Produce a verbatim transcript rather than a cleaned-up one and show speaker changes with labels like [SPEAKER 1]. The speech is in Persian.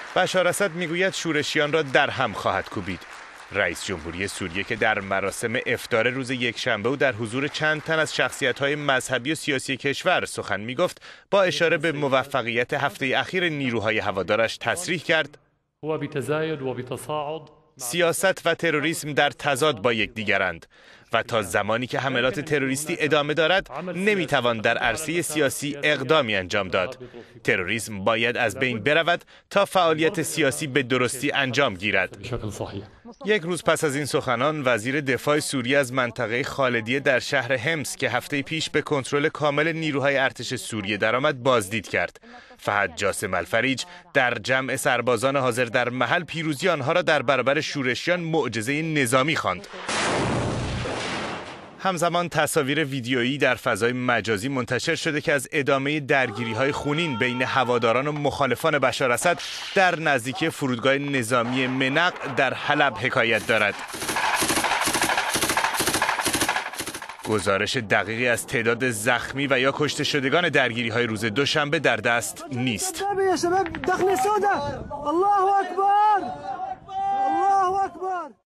[SPEAKER 1] بشار اسد میگوید شورشیان را در هم خواهد کوبید. رئیس جمهوری سوریه که در مراسم افطار روز یکشنبه و در حضور چند تن از شخصیت‌های مذهبی و سیاسی کشور سخن می‌گفت، با اشاره به موفقیت هفته اخیر نیروهای هوادارش تصریح کرد: سیاست و تروریسم در تضاد با یکدیگرند و تا زمانی که حملات تروریستی ادامه دارد نمیتوان در عرصه سیاسی اقدامی انجام داد. تروریسم باید از بین برود تا فعالیت سیاسی به درستی انجام گیرد. یک روز پس از این سخنان، وزیر دفاع سوریه از منطقه خالدیه در شهر حمص که هفته پیش به کنترل کامل نیروهای ارتش سوریه درآمد بازدید کرد. فهد جاسم الفریج در جمع سربازان حاضر در محل پیروزی آنها را در برابر شورشیان معجزه نظامی خواند. همزمان تصاویر ویدیویی در فضای مجازی منتشر شده که از ادامه درگیری‌های خونین بین هواداران و مخالفان بشار اسد در نزدیکی فرودگاه نظامی منق در حلب حکایت دارد. گزارش دقیقی از تعداد زخمی و یا کشته شدگان درگیری‌های روز دوشنبه در دست نیست.